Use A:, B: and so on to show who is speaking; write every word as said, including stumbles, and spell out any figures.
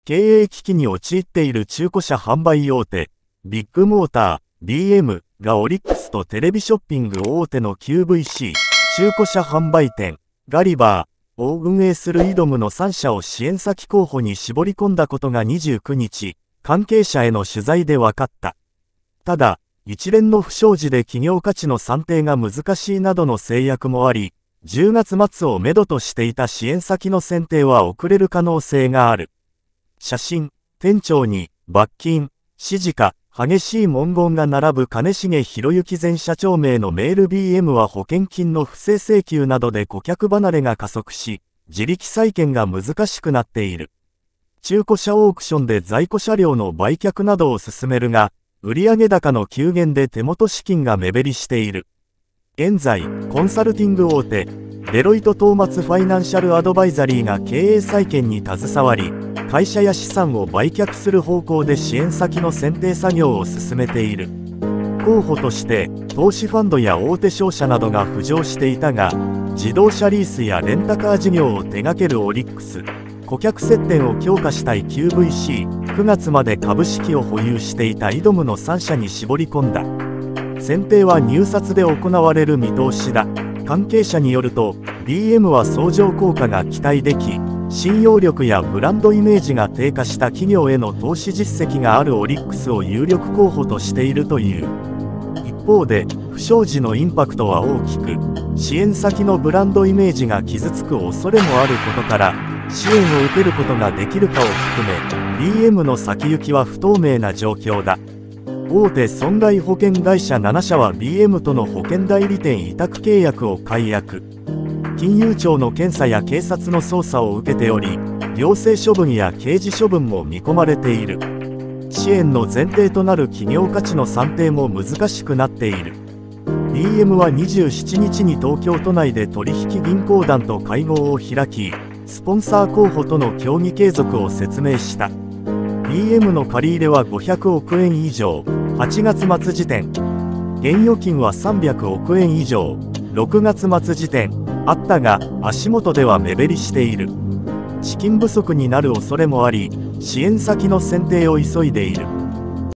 A: 経営危機に陥っている中古車販売大手、ビッグモーター、ビーエム がオリックスとテレビショッピング大手の キューブイシー、中古車販売店、ガリバーを運営するイドムのさん社を支援先候補に絞り込んだことがにじゅうくにち、関係者への取材で分かった。ただ、一連の不祥事で企業価値の算定が難しいなどの制約もあり、じゅうがつ末をめどとしていた支援先の選定は遅れる可能性がある。写真、店長に、罰金、指示か、激しい文言が並ぶ金重博之前社長名のメール ビーエム は保険金の不正請求などで顧客離れが加速し、自力再建が難しくなっている。中古車オークションで在庫車両の売却などを進めるが、売上高の急減で手元資金が目減りしている。現在、コンサルティング大手、デロイト・トーマツ・ファイナンシャル・アドバイザリーが経営再建に携わり、会社や資産を売却する方向で支援先の選定作業を進めている。候補として、投資ファンドや大手商社などが浮上していたが、自動車リースやレンタカー事業を手掛けるオリックス、顧客接点を強化したい キューブイシー、くがつまで株式を保有していたイドムのさん社に絞り込んだ。選定は入札で行われる見通しだ。関係者によると、ビーエム は相乗効果が期待でき、信用力やブランドイメージが低下した企業への投資実績があるオリックスを有力候補としているという。一方で、不祥事のインパクトは大きく、支援先のブランドイメージが傷つく恐れもあることから、支援を受けることができるかを含め、ビーエム の先行きは不透明な状況だ。大手損害保険会社なな社は ビーエム との保険代理店委託契約を解約。金融庁の検査や警察の捜査を受けており、行政処分や刑事処分も見込まれている。支援の前提となる企業価値の算定も難しくなっている。ビーエム はにじゅうしちにちに東京都内で取引銀行団と会合を開き、スポンサー候補との協議継続を説明した。ビーエム の借り入れはごひゃくおくえん以上、はちがつ末時点。現預金はさんびゃくおくえん以上、ろくがつ末時点。あったが、足元では目減りしている。資金不足になる恐れもあり、支援先の選定を急いでいる。